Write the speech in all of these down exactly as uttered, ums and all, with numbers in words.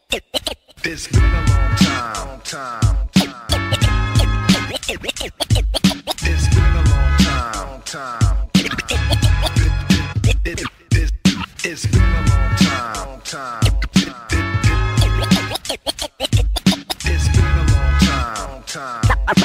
It's been a long time, time. It's been a long time, time. It, it, it, it's been a long time, time. It's been a long time, time.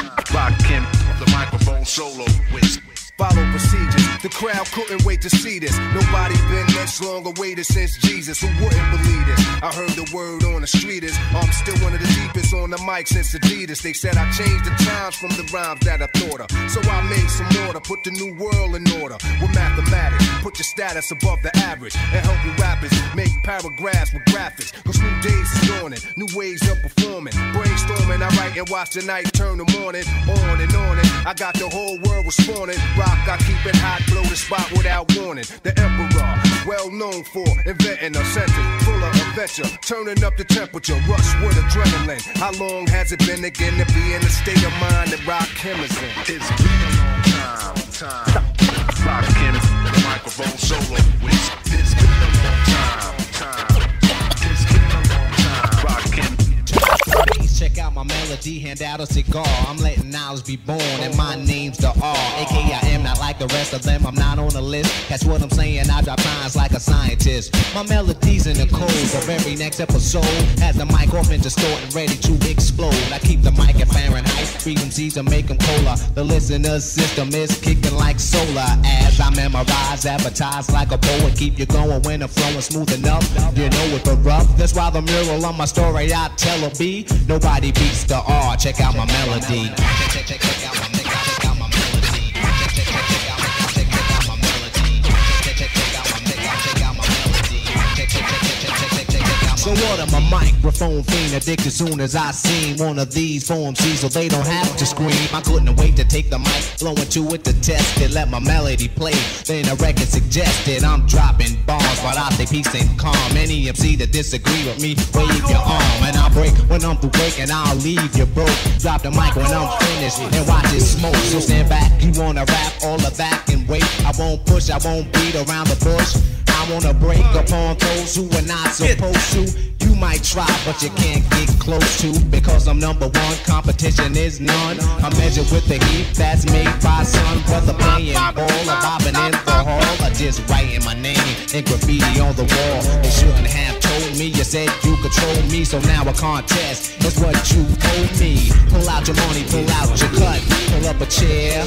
Rakim, the microphone solo with. Follow procedures. The crowd couldn't wait to see this. Nobody been much longer waited since Jesus. Who wouldn't believe this? I heard the word on the street is I'm still one of the deepest on the mic since Adidas. They said I changed the times from the rhymes that I thought of. So I made some order, put the new world in order. With mathematics, put your status above the average. And help you rappers make paragraphs with graphics. Cause new days is dawning, new ways of performing. Brainstorming, I write and watch the night turn the morning. On and on and I got the whole world responding. Rock, I keep it hot, blow the spot without warning. The emperor, well known for inventing a sentence full of adventure, turning up the temperature, rush with adrenaline. How long has it been again to be in the state of mind that Rakim is in? It's been a long time, time. Rakim, the microphone solo with. It's been a long time, time. It's been a long time. Rakim. Please check out my melody, hand out a cigar. I'm letting knowledge be born, and my name's the R. A K A I am not like the rest of them, I'm not on the list. That's what I'm saying, I drop lines like a scientist. My melody's in the code for every next episode. Has the mic off and distorted, ready to explode. I keep the mic at Fahrenheit, frequencies to make them colder. The listener's system is kicking like solar. As I memorize, advertise like a poet. Keep you going when the flowing smooth enough. You know it but rough, that's why the mural on my story I tell her be. Nobody beats the R, check out my melody. Check, check, check, check out my melody. Check out my melody. Check, check, check, check out my check, check out my melody. Check, check, check out my check out my melody. Check, check, check, check, check, check, check out my. So what am a microphone fiend addicted soon as I seen one of these form C's so they don't have to scream. I couldn't wait to take the mic, blow into it to test it, let my melody play. Then the record suggested I'm dropping bombs, but I say peace and calm. Any M C that disagree with me, wave your arm and I'll break when I'm through breaking. I'll leave you broke. Drop the mic when I'm finished and watch it smoke. So stand back, you wanna rap all of that and wait. I won't push, I won't beat around the bush. I wanna break upon those who are not supposed to. You might try, but you can't get close to. Because I'm number one, competition is none. I'm measured with the heat that's made by sun. Whether playing ball or bobbing in the hall, or just writing my name in graffiti on the wall. They shouldn't have told me, you said you control me. So now a contest is what you owe me. Pull out your money, pull out your cut, pull up a chair.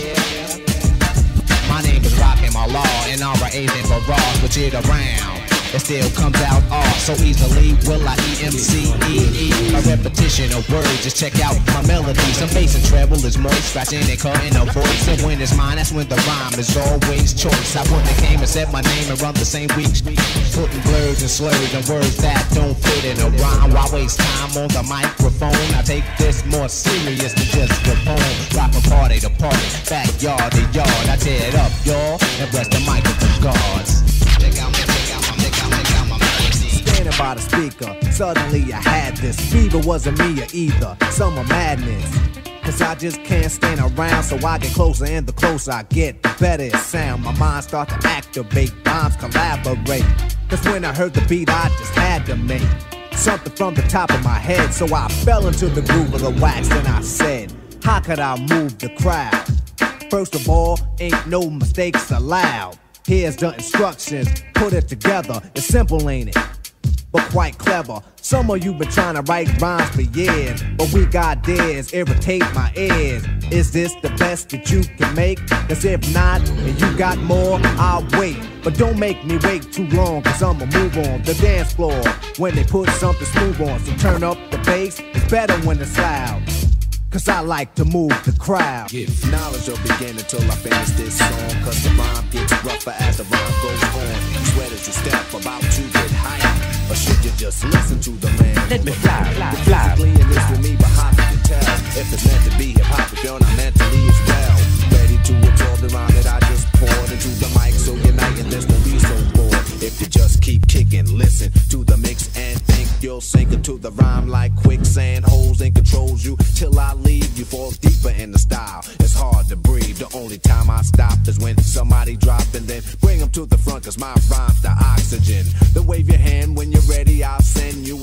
My name is Rakim, my law, and R A ain't for raw, switch it around. It still comes out R so easily. Will I E M C E E? A repetition of words, just check out my melody. Some bass and treble is moist, scratching and cutting a voice. And when it's mine, that's when the rhyme is always choice. I wouldn't have came and said my name and run the same week. Putting blurs and slurs and words that don't fit in a rhyme. Why waste time on the microphone? I take this more serious than just a poem. Rock from party to party, backyard to yard. I tear it up, y'all, and bless the mic with the guards. Check out my, check out my, check out, check out my melody. Standing by the speaker, suddenly I had this fever, wasn't me or either, summer madness. Cause I just can't stand around, so I get closer, and the closer I get, the better it sound. My mind start to activate, rhymes collaborate. Cause when I heard the beat, I just had to make something from the top of my head. So I fell into the groove of the wax, and I said, how could I move the crowd? First of all, ain't no mistakes allowed. Here's the instructions, put it together. It's simple, ain't it? But quite clever. Some of you been trying to write rhymes for years, but we got dares, irritate my ears. Is this the best that you can make? Cause if not, and you got more, I'll wait. But don't make me wait too long, cause I'ma move on the dance floor when they put something smooth on. So turn up the bass, it's better when it's loud. Cause I like to move the crowd. Give knowledge will begin until I finish this song. Cause the rhyme gets rougher as the rhyme goes on. Sweat as you step about to get higher. Or should you just listen to the man? Let me fly, fly, fly. Physically in this with me, but how can you tell? If it's meant to be hip-hop, if you're not mentally as well. Ready to absorb the rhyme that I just poured into the mic. So unite and this won't be so bored. If you just keep kicking, listen to the mix and think you'll sink into the rhyme like quicksand. Holes and controls you till I leave. You fall deeper in the style. It's hard to breathe. The only time I stop is when somebody drop and then bring them to the front. Cause my rhyme's the oxygen. Then wave your hand when you're ready. I'll send you into your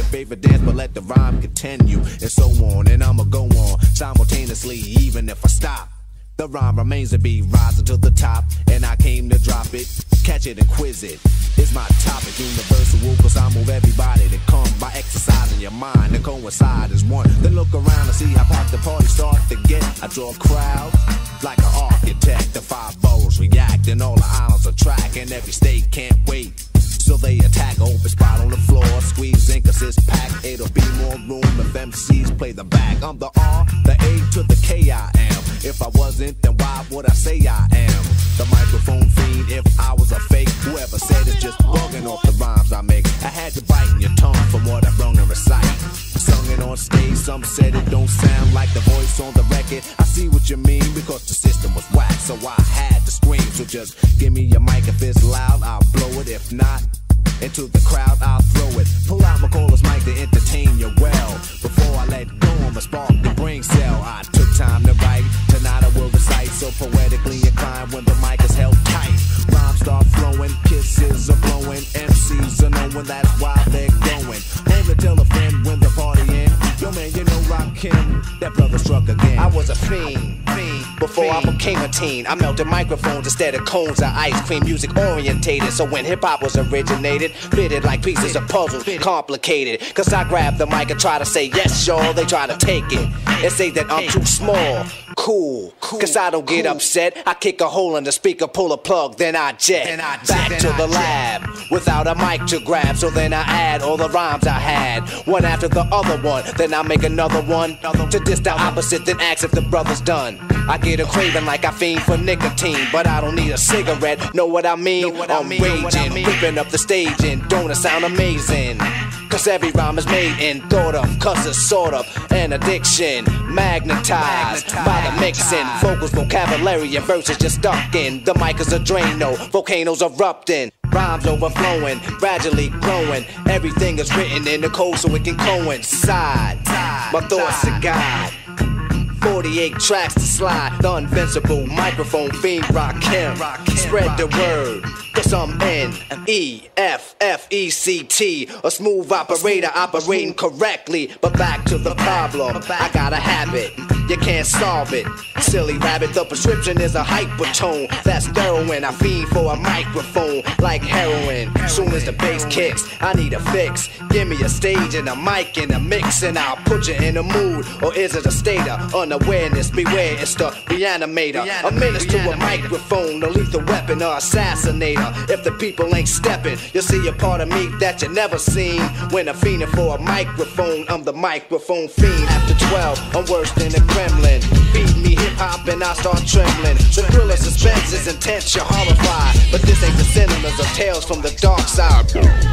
favorite dance, but let the rhyme continue, and so on, and I'ma go on simultaneously, even if I stop. The rhyme remains to be rising to the top, and I came to drop it, catch it and quiz it. It's my topic, universal, cause I move everybody to come by exercising your mind and coincide as one. Then look around and see how pop the party start to get. I draw a crowd like an architect. The five boroughs react and all the islands attract, and every state can't wait. So they attack, open spot on the floor, squeeze in cause it's packed. It'll be more room if M Cs play the back. I'm the R, the A to the K I am. If I wasn't, then why would I say I am? The microphone fiend, if I was a fake. Whoever said it's just bugging off the rhymes I make. I had to bite in your tongue from what I brung and recite. Sung it on stage, some said it don't sound like the voice on the record. I see what you mean because the system was whack, so I had to scream. So just give me your mic if it's loud, I'll blow it. If not, into the crowd I'll throw it. Pull out McCullough's mic to entertain you well. Before I let go, I'ma spark the brain cell. I took time to write, tonight I will recite. So poetically inclined when the mic is held tight. Rhymes start flowing, kisses are blowing, M Cs are knowing that's why they're going. Home to tell a friend when the party in. Yo man, you know Rakim, that brother struck again. I was a fiend, fiend before fiend. I became a teen. I melted microphones instead of cones of ice cream. Music orientated, so when hip hop was originated, fitted like pieces of puzzles, complicated. Cause I grab the mic and try to say yes, y'all. They try to take it and say that I'm too small. Cool, cause I don't get upset. I kick a hole in the speaker, pull a plug, then I jet then I back jet, to the lab without a mic to grab. So then I add all the rhymes I had, one after the other one. Then I make another one to diss the opposite, then ask if the brother's done. I get a craving like I fiend for nicotine, but I don't need a cigarette. Know what I mean? What I'm I mean, raging, ripping up the stage, and don't it sound amazing? Cause every rhyme is made and thought of, cause it's sort of an addiction, magnetized, magnetized by the mixing. Vocals, vocabulary, and verses just stuck in. The mic is a Drano, volcanoes erupting, rhymes overflowing, gradually growing. Everything is written in the code so it can coincide. My thoughts are guide. forty-eight tracks to slide. The invincible microphone fiend Rakim. Spread the word, cause I'm N E F F E C T, a smooth operator operating correctly. But back to the problem, I got a habit, you can't solve it. Silly rabbit, the prescription is a hypertone. That's heroin, I fiend for a microphone like heroin. Soon as the bass kicks, I need a fix. Give me a stage and a mic and a mix, and I'll put you in a mood. Or is it a state of unawareness? Beware, it's the reanimator. A menace to a microphone, a lethal weapon or assassinator. If the people ain't stepping, you'll see a part of me that you never seen. When I'm fiending for a microphone, I'm the microphone fiend. After twelve, I'm worse than a gremlin. Feed me hip-hop and I start trembling. The thrill of suspense is intense, you're horrified. But this ain't the cinemas of tales from the dark side.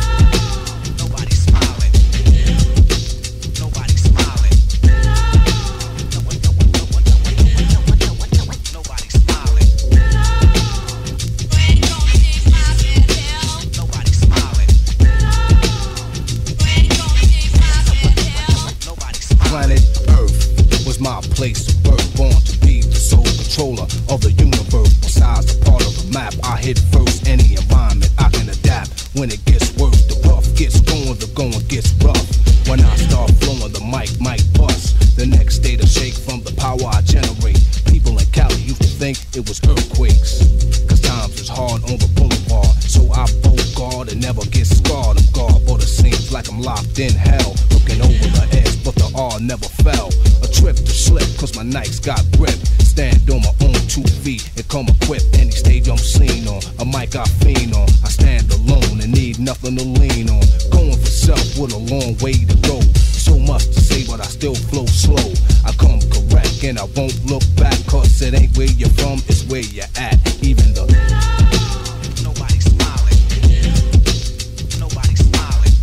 Nobody's smiling. Nobody's smiling. Nobody's smiling. Nobody's smiling. Planet Earth was my place of birth, born to be the sole controller of the universe. Besides the part of the map I hit first, any environment I can adapt. When it gets worse, the rough gets going, the going gets rough. When I start flowing, the mic might bust. The next day to shake from the power I generate. People in Cali used to think it was earthquakes, cause times is hard on the boulevard. So I bolt guard and never get scarred. I'm guard, but it seems like I'm locked in hell. Looking over the edge, but the R never fell. A trip to slip, cause my nights got grip. Stand on my own two feet and come equipped. Any stage I'm seen on, a mic I fiend on. I stand alone and need nothing to lean on. Going for self with a long way to go. So much to say, but I still flow slow. I come correct and I won't look back, cause it ain't where you're from, it's where you're at. Even the nobody's smiling. Nobody's smiling.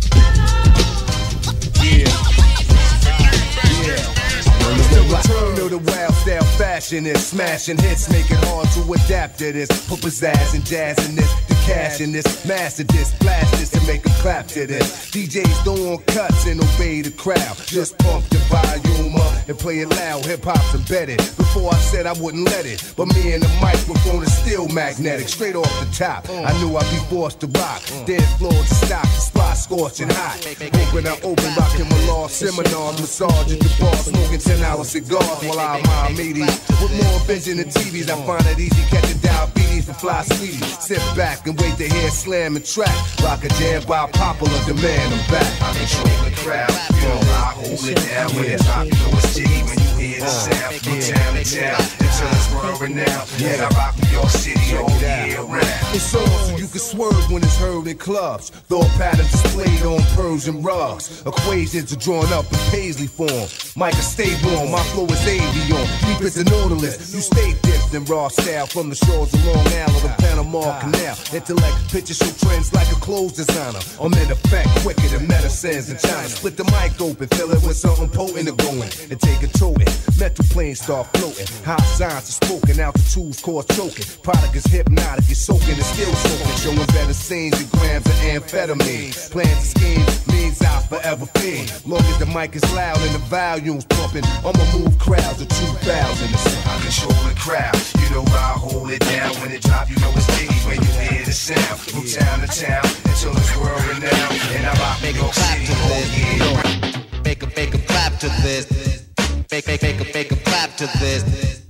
Yeah. Yeah. The return of the wild style fashion. Flashing it, smashing hits, make it hard to adapt to this. Put pizzazz and jazz in this, the cash in this, master this, blast this and make them clap to this. D Js don't want cuts and obey the crowd. Just pump the volume up and play it loud. Hip hop's embedded. Before I said I wouldn't let it, but me and the microphone is still magnetic. Straight off the top, I knew I'd be forced to rock. Dead floor to stop, the spot scorching hot. Open I open, rocking with law seminars, massage at the bar, smoking ten hour cigars while I my meaties. With more vision than T Vs, I find it easy catching diabetes for fly sweeties. Sit back and wait to hear slam and track. Rock a jam by popular demand. I'm back. I control the crowd. You know I hold it down when it's hot. You know it's jiggy when you hear the sound. From town to town until it's world renowned. Yeah, I rock New York City all year round. It's on so you can swerve when it's heard in clubs. Thought patterns displayed on Persian rugs. Equations are drawn up in paisley form. Micah stay warm, my flow is avion. Deep as a nautilus, you stay dipped in raw style. From the shores of Long Island to the Panama Canal. Intellect pictures show trends like a clothes designer. I'm in effect quicker than medicines in China. Split the mic open, fill it with something potent to going. And take it to it. Mental planes start floating. High science is spoken, altitudes cause choking. Product is hypnotic, you're soaking and still soaking. Showing better scenes than grams of amphetamine. Plans and schemes means I'll forever fiend. Long as the mic is loud and the volume's pumping, I'ma move crowds of two thousand. I control the crowd, you know I hold it down. When it drop, you know it's jiggy when you hear the sound. From town to town until it's world renowned. And I rock New York City all year. Make 'em, make 'em clap to this. Make, make, make 'em, make 'em clap to this.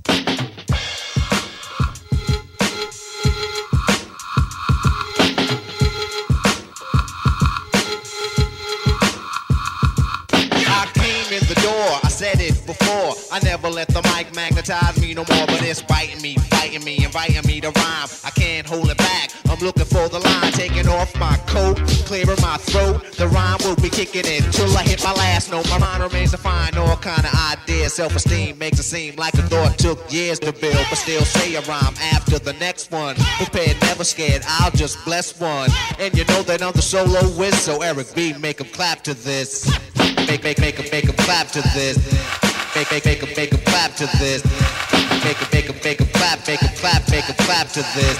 Said it before, I never let the mic magnetize me no more. But it's biting me, fighting me, inviting me to rhyme. I can't hold it back, I'm looking for the line. Taking off my coat, clearing my throat. The rhyme will be kicking in till I hit my last note. My mind remains to find all kind of ideas. Self-esteem makes it seem like a thought took years to build. But still say a rhyme after the next one. Prepared, never scared, I'll just bless one. And you know that I'm the solo whiz, so Eric B, make 'em clap to this. Make, make, make 'em, make 'em clap to this. Make, make, make 'em, make 'em clap to this. Make 'em, make 'em, make 'em clap, make 'em clap, make 'em clap to this.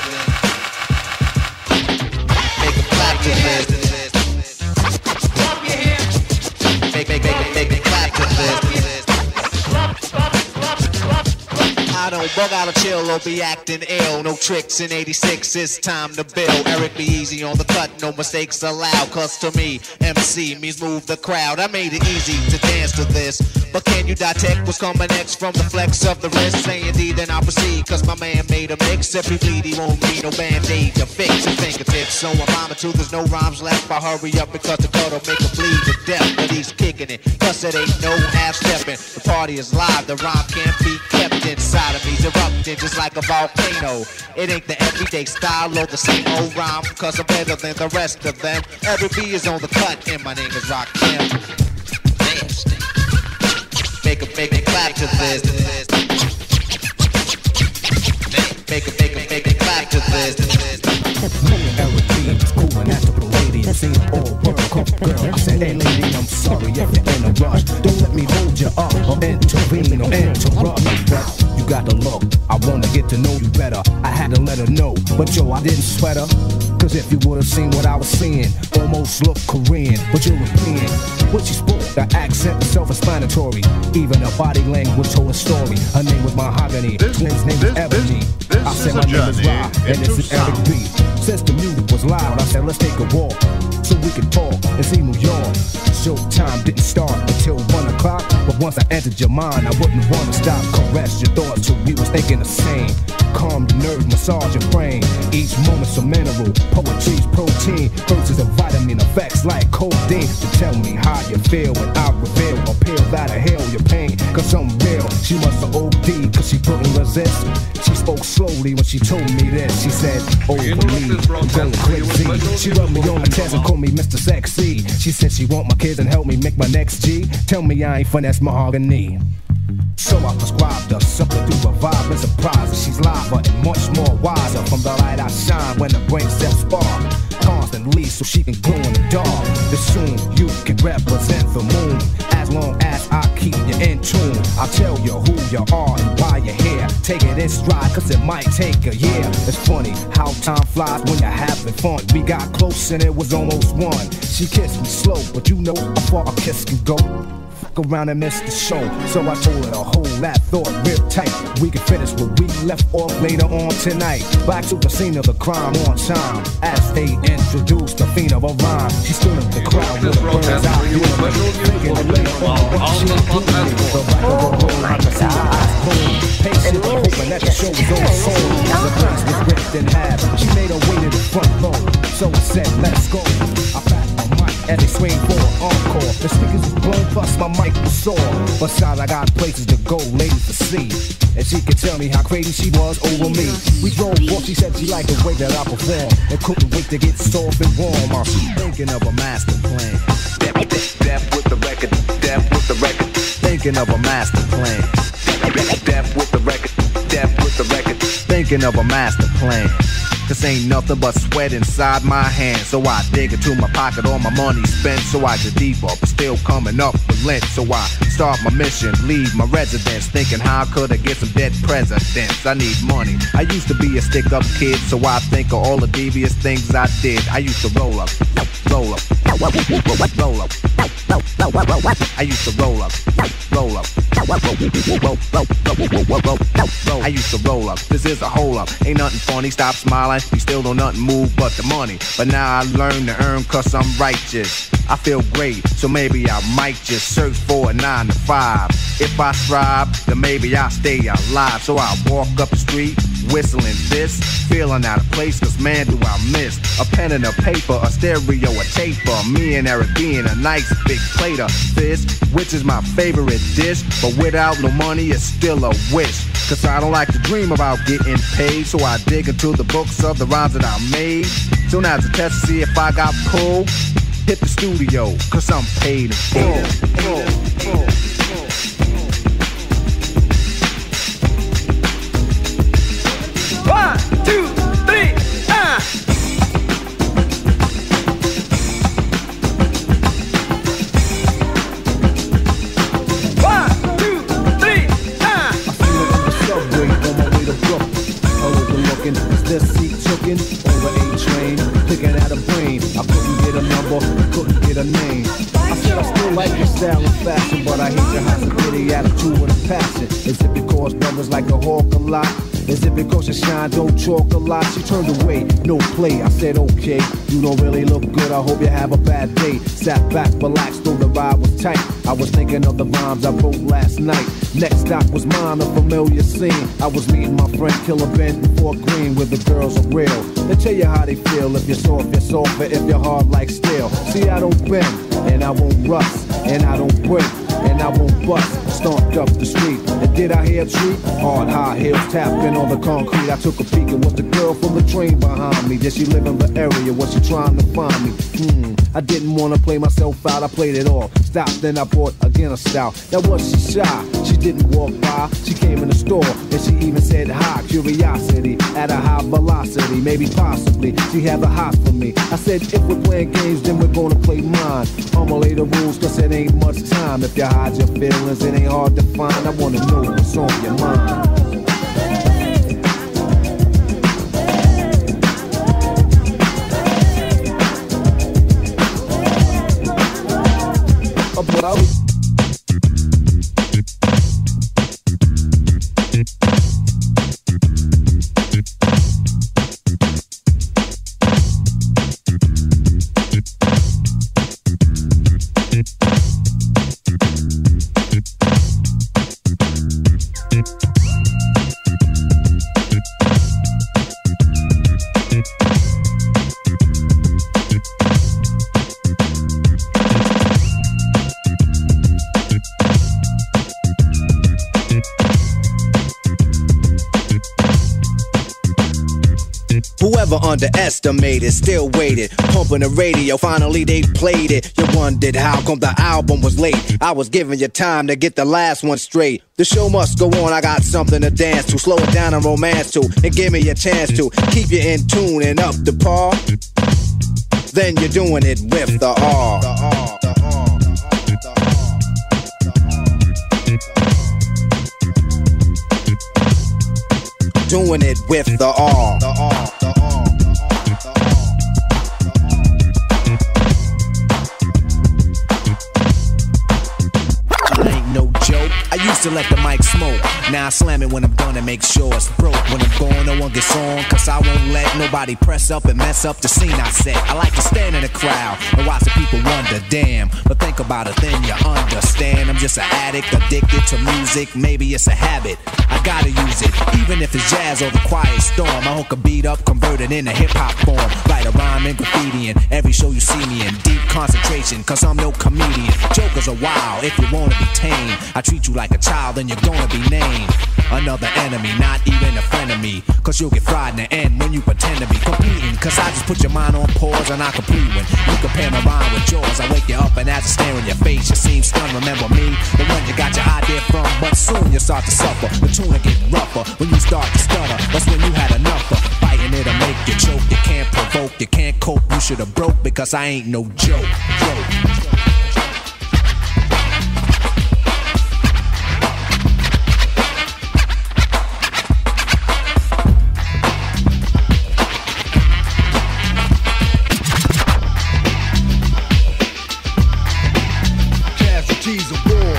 Make 'em clap to this. Make, make, make 'em, make 'em clap to this. I don't bug out or chill or be acting ill. No tricks in eighty-six, it's time to build. Eric be easy on the cut, no mistakes allowed. Cause to me, M C means move the crowd. I made it easy to dance to this. But can you detect what's coming next from the flex of the wrist? Say indeed, then I'll proceed. Cause my man made a mix. If he bleed, he won't need no band-aid to fix his fingertips. So I'm rhyming too, there's no rhymes left. I hurry up because the cut'll make him bleed to death. But he's kicking it, cause it ain't no half-stepping. The party is live, the rhyme can't be kept inside of me's erupting just like a volcano. It ain't the everyday style or the same old rhyme, cause I'm better than the rest of them. Every B is on the cut and my name is Rakim. Nasty. Make 'em, make 'em clap to this. Make 'em, make 'em, make 'em clap to this. Eric B is coolin' at the Palladium. Sing all world, come girl. I said, hey lady, I'm sorry if you're in a rush. Don't let me hold you up or intervene or interrupt. But you got the look, I wanna get to know you better. I had to let her know, but yo, I didn't sweat her. Cause if you would've seen what I was seeing, almost looked Korean, but European. When she spoke, the accent was self-explanatory. Even her body language told a story. Her name was Mahogany, This, his name was Ebony. this I said is my a name is journey Rob, and this into is Eric sound. B. Since the music was loud, I said let's take a walk so we can talk and see New York. Showtime didn't start until one o'clock, but once I entered your mind, I wouldn't want to stop. Caress your thoughts till we was thinking the same. Calm your nerves, massage your brain. Each moment's a mineral, poetry's protein. Verses of vitamin effects like codeine. To tell me how you feel when I reveal a pill that'll heal your pain. Cause I'm real, she must have O D'd cause she couldn't resist. She spoke slowly when she told me this. She said, oh me, I'm going crazy. She rubbed me on my chest and called me Mister Sexy. She said she want my kids and help me make my next G. Tell me I ain't finesse Mahogany. So I prescribed her something through a vibe and surprise her. She's liver and much more wiser. From the light I shine when the brain cells spark constantly so she can glow in the dark. Then soon you can represent the moon. As long as I keep you in tune. I'll tell you who you are and why you're here. Take it in stride, cause it might take a year. It's funny how time flies when you're having fun. We got close and it was almost one. She kissed me slow, but you know how far a kiss can go. Fuck around and miss the show. So I told her to hold that thought real tight. We can finish what we left off later on tonight. Back to the scene of the crime on time. As they introduced the fiend of a rhyme, she stood in the crowd with her bird's eye view. Thinking the way on what she could do. The right of the road, I can see her eyes boom. Patient, hoping that the show was on soul. The place was ripped in half. She made her way to the front row. So I said, let's go. I packed my mic as they swing for an encore. The speakers was blown, plus my mic was sore. Besides, I got places to go, ladies to see. And she could tell me how crazy she was over me. We drove off, she said she liked the way that I performed. And couldn't wait to get soft and warm. I'm thinking of a master plan. Death with the record, death with the record. Thinking of a master plan. Death with the record, death with the record. Thinking of a master plan. Cause ain't nothing but sweat inside my hands. So I dig into my pocket, all my money spent. So I get deeper, but still coming up with lint. So I start my mission, leave my residence. Thinking how could I get some dead presidents? I need money. I used to be a stick up kid, so I think of all the devious things I did. I used to roll up, roll up, roll up, roll up. I used to roll up, roll up, roll, roll, roll, roll, roll. I used to roll up. This is a hole up. Ain't nothing funny. Stop smiling. You still don't nothing move but the money. But now I learn to earn cause I'm righteous. I feel great, so maybe I might just search for a nine to five. If I strive, then maybe I'll stay alive. So I walk up the street, whistling this, feeling out of place, cause man do I miss a pen and a paper, a stereo, a taper. Me and Eric being a nice big plate of fish, which is my favorite dish. But without no money, it's still a wish. Cause I don't like to dream about getting paid. So I dig into the books of the rhymes that I made. So now to test to see if I got pulled, hit the studio, cause I'm paid in full. full, full, full. One, two, three, ah! One, two, three, ah! I feel it on the subway on my way to Brooklyn. Overlooking, is this seat choking? Over A train, picking at a brain. I couldn't get a number, couldn't get a name. I said I still like your style and fashion, but I hate your hospitality attitude with a passion. Is it because brothers like to hawk a lot? Is it because you shine, don't talk a lot? She turned away, no play. I said, okay, you don't really look good. I hope you have a bad day. Sat back, relaxed, though the ride was tight. I was thinking of the rhymes I wrote last night. Next stop was mine, a familiar scene. I was meeting my friend Killer Ben before Green, where the girls are real. They tell you how they feel. If you're soft, you're softer. If you're hard like steel. See, I don't bend, and I won't rust, and I don't break, and I won't bust. Stomped up the street, and did I hear a treat? Hard high heels tapping on the concrete. I took a peek, and was the girl from the train behind me? Did she live in the area? Was she trying to find me? Hmm, I didn't want to play myself out. I played it off. Stopped, then I bought again a style. Now was she shy? She didn't walk by. She came in the store, and she even said hi. Curiosity at a high velocity, maybe possibly she had a hot for me. I said, if we're playing games, then we're gonna play mine. I'ma lay the rules, cause it ain't much time. If you hide your feelings, it ain't hard to find. I wanna know what's on your mind. But I Whoever underestimated, still waited, pumping the radio, finally they played it. You wondered how come the album was late. I was giving you time to get the last one straight. The show must go on, I got something to dance to, slow it down and romance to, and give me a chance to keep you in tune and up to par. Then you're doing it with the R. The R, the R, the R, the R. doing it with the R. The R, the R. I used to let the mic smoke. Now I slam it when I'm done and make sure it's broke. When I'm gone, no one gets on, cause I won't let nobody press up and mess up the scene I set. I like to stand in the crowd and watch the people wonder, damn. But think about it, then you understand. I'm just an addict, addicted to music. Maybe it's a habit, I gotta use it. Even if it's jazz or the quiet storm, I hook a beat up, convert it into hip-hop form. Write a rhyme and graffiti in every show you see me in. Deep concentration, cause I'm no comedian. Jokers are wild, if you wanna be tame. I treat you like a child and you're gonna be named another enemy, not even a friend of me. Cause you'll get fried in the end when you pretend to be competing. Cause I just put your mind on pause and I complete when you compare my rhyme with yours. I wake you up and as I stare in your face, you seem stunned. Remember me, the one you got your idea from. But soon you start to suffer, the tune will get rougher when you start to stutter. That's when you had enough of fighting it'll make you choke. You can't provoke, you can't cope, you should've broke. Because I ain't no joke, joke. Casualties of war.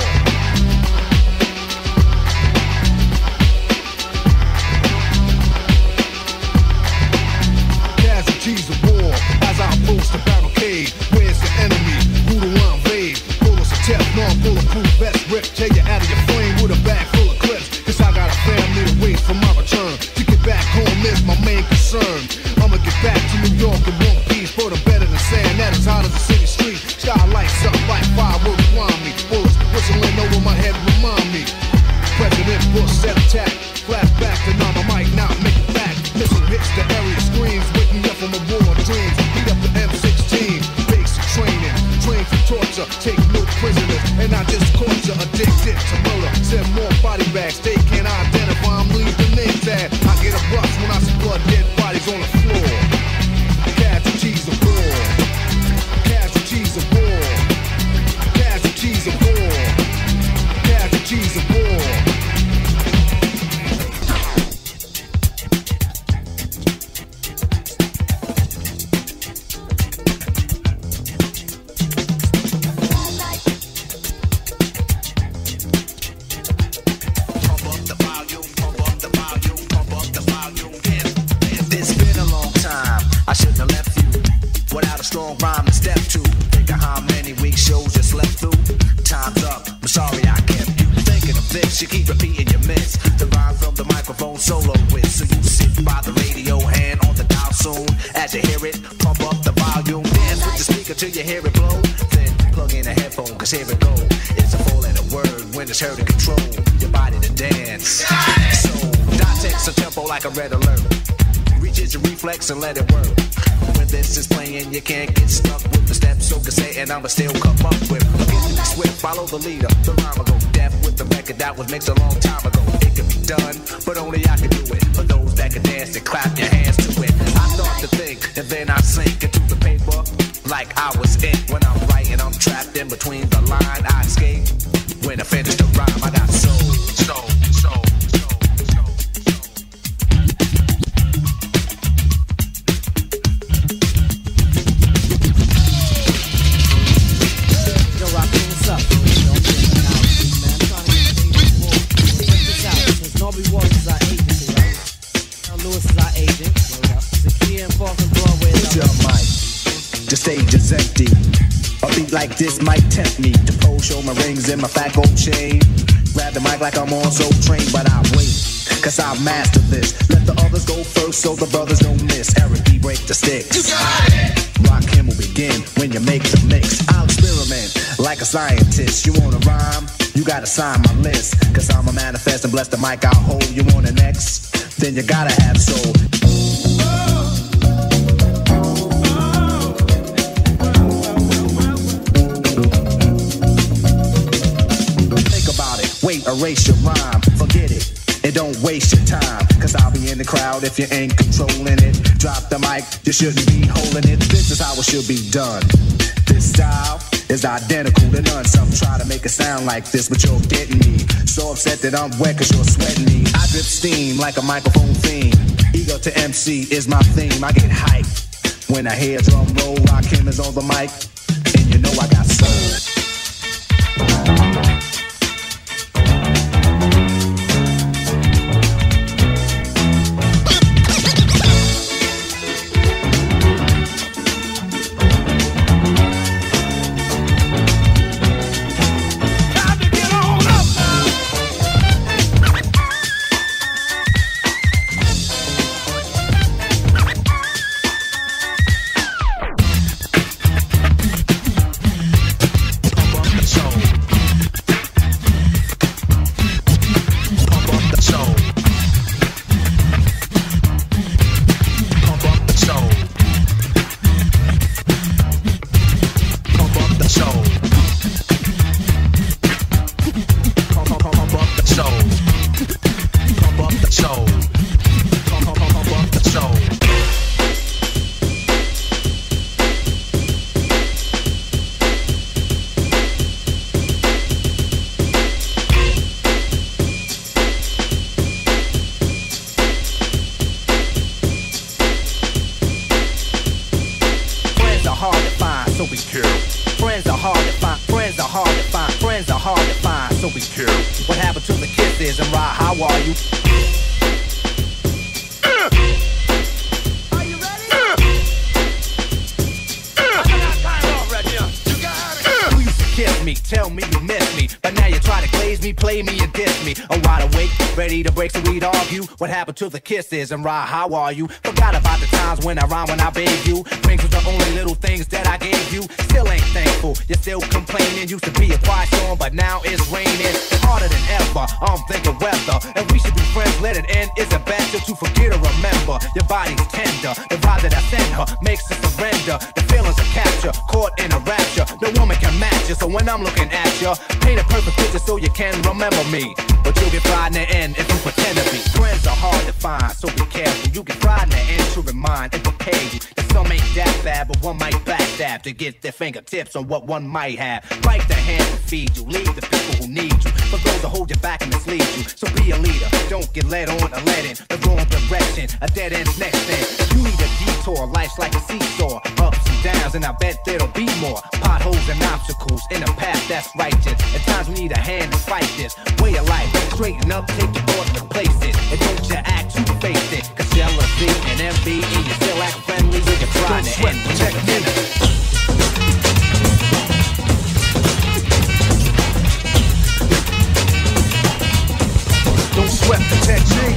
Casualties of war. As I approach the barricade, where's the enemy? Who the one invade? Bullets of Teflon, bulletproof vest, rip, tear you out of your frame with a bag full of clips. Cause I got a family to wait for my return. To get back home is my main concern. I'ma get back to New York in one piece for the better than sand that is hot as the city street. Sky lights up like fireworks blind me. Bullets whistling over my head remind me. President Bush set attack. Flashback to now my mic now make it back. Missile hits the area screams. Wake me up from a war of dreams. Beat up the M sixteen. Basic training. Train for torture. Take no prisoners. And I just caught you addicted to murder. Send more body bags. They can't identify them. Leave the name tag. I get a rush when I see blood dead bodies on the floor. Casualties of war. Casualties of war. Casualties of war. Casualties of war. You keep repeating your miss. The rhyme from the microphone solo with. So you sit by the radio, hand on the dial soon. As you hear it, pump up the volume. Dance with the speaker till you hear it blow. Then plug in a headphone, cause here it go. It's a four letter word when it's heard to control your body to dance. So dot text a tempo like a red alert. Reaches your reflex and let it work. When this is playing, you can't get stuck with the steps. So can say, and I'ma still come up with. Forget to be swift, follow the leader. The rhyme will go deaf with the record that was mixed a long time ago. It can be done, but only I can do it. For those that can dance and clap your hands to it. I start to think, and then I sink into the paper like I was it. When I'm writing, I'm trapped in between the line. I escape. When I finish the rhyme, I got soul, soul, soul. The stage is empty. A beat like this might tempt me to pose, show my rings and my fat gold chain. Grab the mic like I'm on Soul Train, but I wait, cause I've mastered this. Let the others go first so the brothers don't miss. Eric B, break the sticks. You got it! Rakim will begin when you make the mix. I'll experiment like a scientist. You wanna rhyme? You gotta sign my list. Cause I'm a manifest and bless the mic I'll hold. You want an X? Then you gotta have soul. Wait, erase your rhyme, forget it, and don't waste your time. Cause I'll be in the crowd if you ain't controlling it. Drop the mic, you shouldn't be holding it. This is how it should be done. This style is identical to none. Some try to make it sound like this, but you're getting me. So upset that I'm wet cause you're sweating me. I drip steam like a microphone fiend. Ego to M C is my theme. I get hyped when I hear drum roll. Rakim is on the mic, and you know I got soul. What happened to the kisses and rah, how are you? Forgot about the times when I rhyme when I beg you. Rings was the only little things that I gave you. Still ain't thankful, you're still complaining. Used to be a quiet storm, but now it's raining. Harder than ever, I'm thinking weather. And we should be friends, let it end. Is it better to forget or remember? Your body's tender, the vibe that I send her makes her surrender. The feelings of capture, caught in a rapture. No woman can match you, so when I'm looking at you, paint a perfect picture so you can remember me. But you'll get fried in the end if you pretend to be. Friends are hard to find, so be careful. You get fried in the end to remind and prepare you that some ain't that bad, but one might backstab to get their fingertips on what one might have. Bite the hand to feed you, leave the people who need you, for those to hold you back and mislead you. So be a leader, don't get led on or led in the wrong direction. A dead end's next thing. You need a detour, life's like a seesaw, ups and downs, and I bet there'll be more potholes and obstacles in a path that's righteous. At times we need a hand to fight this way of life. Straighten up, take your thoughts and replace it, and don't you act to face it. Cause jealousy and envy, and you still act friendly, you can try to end protect enemy. Don't sweat the technique.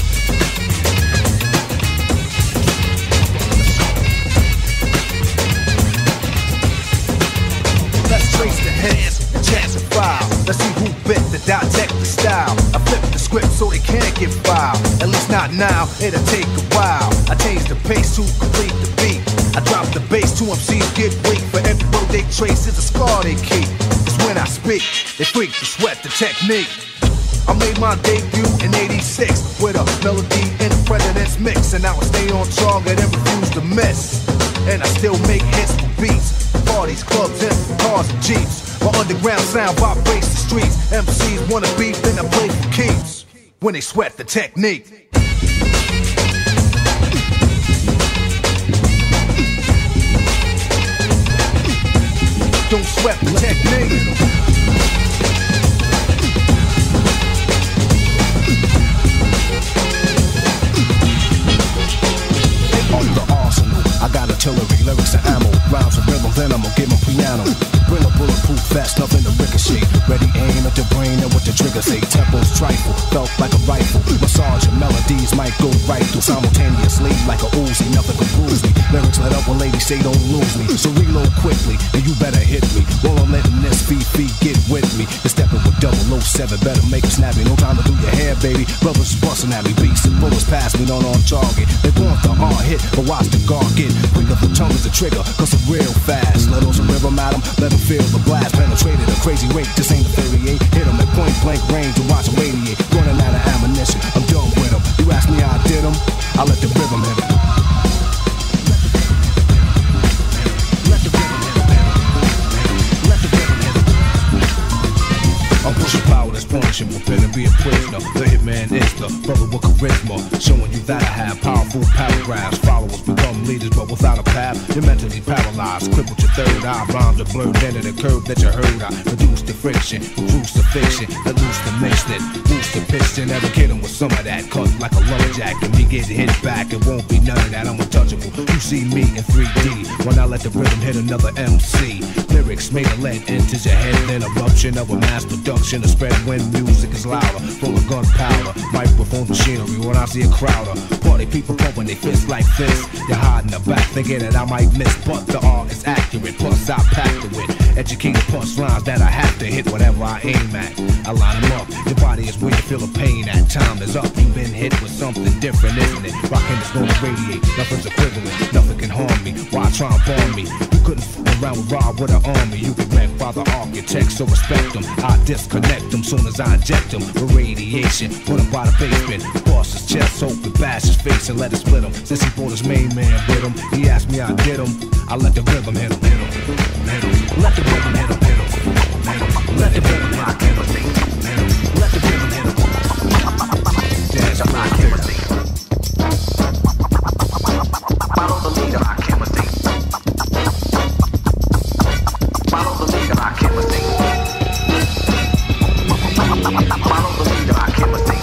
Let's trace the heads and chance the file. Let's see who bit the dissect the style. I flip the script so it can't get filed. At least not now, it'll take a while. I change the pace to complete the beat. I drop the bass to M Cs get weak. For every word they trace is a scar they keep. It's when I speak, they freak to sweat the technique. I made my debut in eighty-six with a melody in the president's mix, and now I stay on target and refuse to miss. And I still make hits for beats, parties, clubs, and cars and jeeps. My underground sound vibrates the streets. M Cs wanna beef, then I play for keeps. When they sweat the technique. Don't sweat the technique. I got artillery, lyrics and ammo, rhymes and rhythm, then I'ma give 'em piano. Bring a bulletproof vest, nothing to ricochet. Ready aim at the brain and what the trigger say. Tempos trifle, felt like a rifle. Massage and melodies might go right through simultaneously like a Uzi. Nothing can bruise me. Lyrics let up when ladies say don't lose me. So reload quickly, and you better hit me. While I'm letting this Fifi get with me. You're stepping with double oh seven, better make it snappy. No time to do your hair, baby. Brothers busting at me, beats and bullets pass me, not on target. They want the hard hit, but watch the guard get quicker. The tongue is the trigger, cause it's real fast. Let on some rhythm at 'em, let 'em feel the blast. Penetrated a crazy rate, this ain't a thirty-eight. Hit 'em at point blank range and watch 'em radiate. Running out of ammunition, I'm done with 'em. You ask me how I did 'em, I let the rhythm hit 'em. Let the rhythm hit 'em. punishing, prepare to be a prisoner. The hitman is the brother with charisma, showing you that I have powerful paragraphs. Followers become leaders, but without a path, you're mentally paralyzed. Crippled your third eye, rhymes are blurred into the curve that you heard. I reduce the friction, with crucifixion, at loose the mixing, boost the piston. Never kid him with some of that, cut like a lumberjack, and me get hit back. It won't be none of that. I'm untouchable. You see me in three D when I let the rhythm hit another M C. Lyrics made a lead enters your head, then eruption of a mass production. A spread when music is louder, full of gunpowder, microphone machinery. When I see a crowder, party people pumping their fists like this. You're hiding the back, thinking that I might miss, but the art is accurate. Plus I packed it with educated punch lines that I have to hit whatever I aim at. I line them up. Your body is where you feel the pain at. Time is up. You've been hit with something different, isn't it? Rockin' is gonna radiate. Nothing's equivalent. Nothing can harm me. Why try and bomb me? You couldn't f around with Rob with an army. You get wrecked by the architects, so respect them. I disconnect them soon as I inject them with radiation. Put him by the basement. Bust his chest open, bash his face and let it split him. Since he brought his main man with him, he asked me I did him. I let the rhythm hit him, hit him, hit him. Let the rhythm hit him, hit him. Let the rhythm rock him, hit him. Let the rhythm hit him. Dance rock him. Follow the leader, I can't mistake. Follow the leader, I can't mistake. Follow the leader, I can't mistake.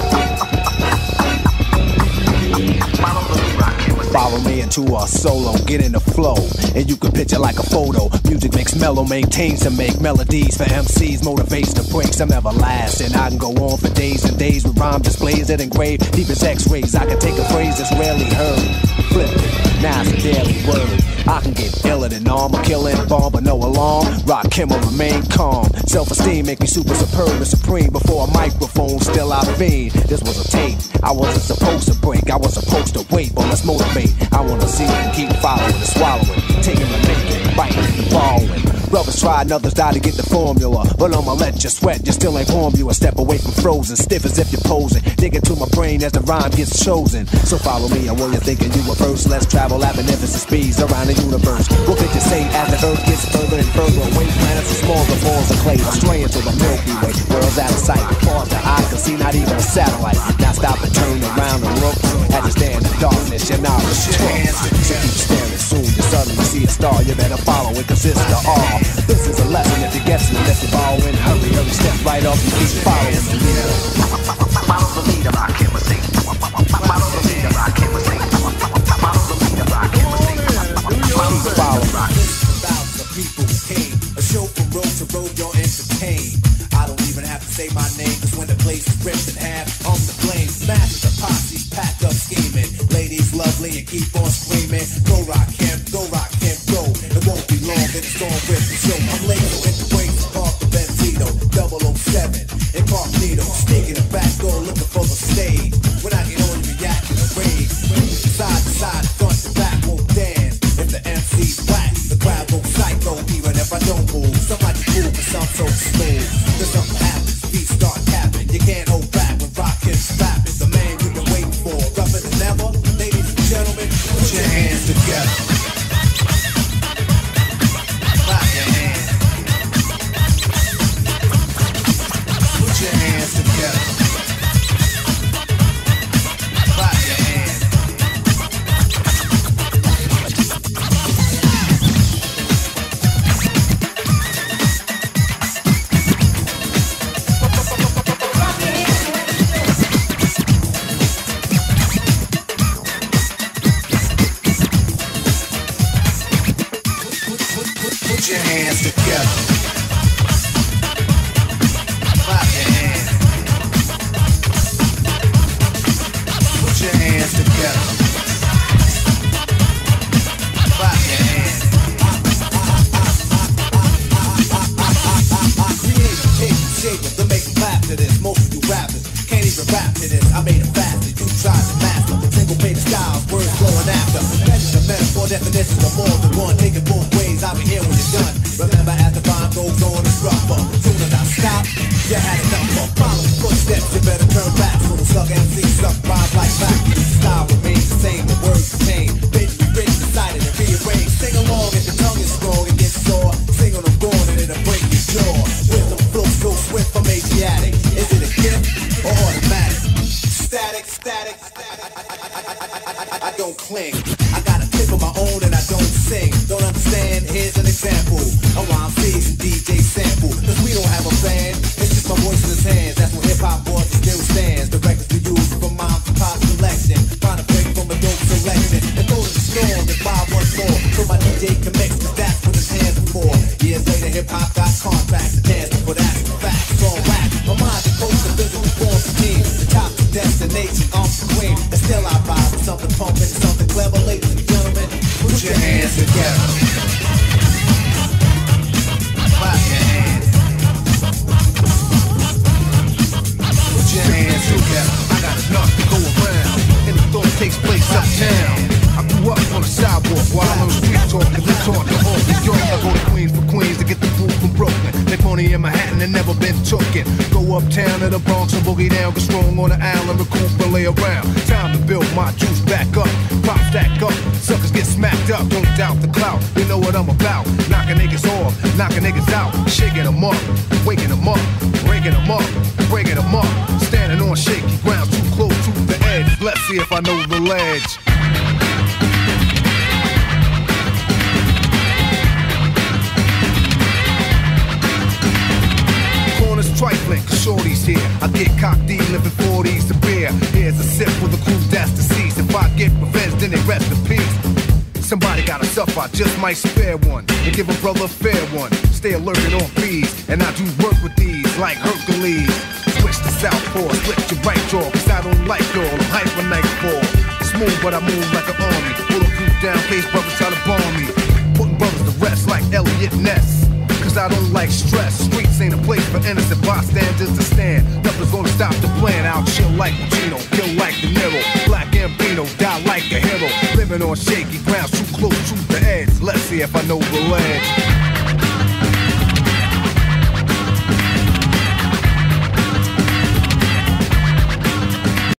Follow the leader, I can't mistake. Follow me into a solo, get in the flow, and you can picture like a photo. Music makes mellow, maintains to make melodies for M Cs, motivates to break some everlasting. I can go on for days and days with rhyme displays that engrave deep as X-rays. I can take a phrase that's rarely heard, flip it, now it's a daily word. I can get iller than armor, killing bomb, but no alarm. Rakim will remain calm. Self-esteem make me super superb and supreme. Before a microphone, still I fiend. This was a tape I wasn't supposed to break. I was supposed to wait, but let's motivate. I wanna see and keep following and swallowing, taking and making, biting and borrowing. Brothers try and others die to get the formula, but I'ma let you sweat, you still ain't warm. You a step away from frozen, stiff as if you're posing. Dig into my brain as the rhyme gets chosen. So follow me, and while you're thinking you were first, let's travel at magnificent speeds around the universe. What could you say as the earth gets further and further away? Planets are small, the balls of clay are straying to the Milky Way. World's out of sight, far as the eye can see, not even a satellite. Now stop and turn around and look. As you stand in darkness, your knowledge took. So keep staring, soon you suddenly see a star. You better follow it, cause it's the all. This is a lesson if you're guessing, unless you're borrowing. Hurry, hurry, step right up and keep following the leader. Follow the leader, I can't mistake. Follow the leader, I can't mistake. Follow the leader, I can't mistake. Keep following. Thousands of people who came, a show from road to road, you're entertained. I don't even have to say my name, cause when the place is ripped in half, I'm to blame. Smashes the posse's packed up scheming. Ladies lovely and keep on screaming. Go rock him, go rock him, go. It won't be long, then it's gonna rip the show. I'm late in the waist, park the Benzito, double oh seven, incognito. Sneaking the back door, looking for the stage. When I get on, you react to the rage. Side to side, front to back, won't dance. If the M C's black, the crowd goes psycho, even if I don't move. Somebody cool, cause I'm so smooth. Then something happens, beats start tapping. You can't hold back when Rakim's rapping. The man you've been waiting for, rougher than ever. Ladies and gentlemen, put your hands together. Clap your hands. Put your hands together. Clap your hands. Put your hands together. Clap your hands. Put your hands together. Clap your hands. I create a tape and shape it to make them clap to this. Most of you rappers can't even rap to this. I made it faster. You tried to master. Single page styles, words flowing after. Measures the metaphor, definitions of more than one. Take it both ways, I'll be here when you're done. Remember as the rhyme goes on, it's rougher. Soon as I stop, you had enough of. Follow the footsteps, you better turn back. So the slug M C suck rhymes like back. Style remains the same, the words contain. Bitch, be rich, decided to rearrange. Sing along if the tongue is strong and gets sore. Sing on the born and it'll break your jaw. Wisdom flows so swift from Asiatic. Is it a I, I don't cling. I got a tip of my own and I don't sing. Don't understand? Here's an example. A rhyme sees and D J sample. Cause we don't have a band. It's just my voice in his hands. That's what hip hop was and still stands. The records we use for mom to pop selection. Find a break from a dope selection. And throw to the storm and buy one more. So my D J can mix, cause that's what his hands are for. Years later, hip hop got contracts. A chance to put ass for facts. It's all rap. My mind is close to physical form for team. The top of destination, I'm the queen. And still I ride with something pumping, something clever. Ladies and gentlemen, put, put your, your hands together. Clap your hands. Put your hands together. I got enough to go around. Any thought takes place uptown. I grew up on the sidewalk while I'm on the street talking. They talk to all New York. I go to Queens for Queens to get the food from Brooklyn. Make money in Manhattan and never been tooken. Go uptown to the Bronx and boogie down. Get strong on the island, recoup and lay around. Time to build my juice back up. Pop stack up. Suckers get smacked up. Don't doubt the clout. You know what I'm about. Knocking niggas off. Knocking niggas out. Shaking them up. Waking them up. Breaking them up. Breaking them up. Standing on shaky ground. Too close to the edge. Let's see if I know the ledge. Trifling, cause shorty's here. I get cocked-y, living forties to beer. Here's a sip for the crew that's deceased. If I get revenge, then they rest in peace. Somebody gotta suffer, I just might spare one and give a brother a fair one. Stay alerted on fees, and I do work with these like Hercules. Switch to southpaw, split your right jaw, cause I don't like y'all. I'm hyper nightfall. Smooth, but I move like an army. Bulletproof down, case brothers try to bomb me. Putting brothers to rest like Elliot Ness. Cause I don't like stress. Streets ain't a place for innocent bystanders to stand. Nothing's gonna stop the plan. I'll chill like Pacino, kill like De Niro. Black Gambino, die like a hero. Living on shaky ground, too close to the edge. Let's see if I know the ledge.